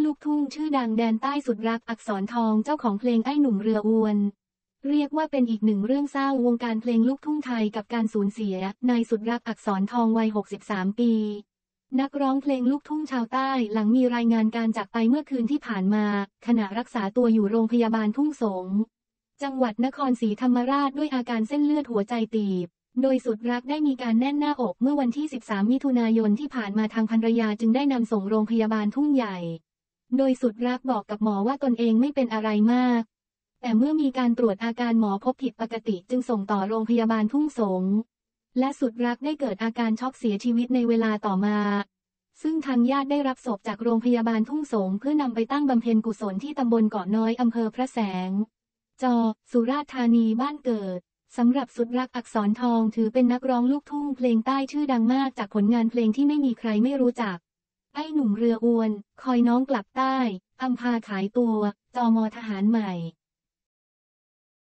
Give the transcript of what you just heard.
ลูกทุ่งชื่อดังแดนใต้สุดรักอักษรทองเจ้าของเพลงไอ้หนุ่มเรืออวนเรียกว่าเป็นอีกหนึ่งเรื่องเศร้าวงการเพลงลูกทุ่งไทยกับการสูญเสียนายสุดรักอักษรทองวัย63 ปีนักร้องเพลงลูกทุ่งชาวใต้หลังมีรายงานการจากไปเมื่อคืนที่ผ่านมาขณะรักษาตัวอยู่โรงพยาบาลทุ่งสงจังหวัดนครศรีธรรมราชด้วยอาการเส้นเลือดหัวใจตีบโดยสุดรักได้มีการแน่นหน้าอกเมื่อวันที่13 มิถุนายนที่ผ่านมาทางภรรยาจึงได้นำส่งโรงพยาบาลทุ่งใหญ่โดยสุดรักบอกกับหมอว่าตนเองไม่เป็นอะไรมากแต่เมื่อมีการตรวจอาการหมอพบผิดปกติจึงส่งต่อโรงพยาบาลทุ่งสงและสุดรักได้เกิดอาการช็อกเสียชีวิตในเวลาต่อมาซึ่งทางญาติได้รับศพจากโรงพยาบาลทุ่งสงเพื่อนำไปตั้งบำเพ็ญกุศลที่ตำบลเกาะน้อยอำเภอพระแสงสุราษฎร์ธานีบ้านเกิดสำหรับสุดรักอักษรทองถือเป็นนักร้องลูกทุ่งเพลงใต้ชื่อดังมากจากผลงานเพลงที่ไม่มีใครไม่รู้จักไอ้หนุ่มเรืออวนคอยน้องกลับใต้อำพาขายตัวมทหารใหม่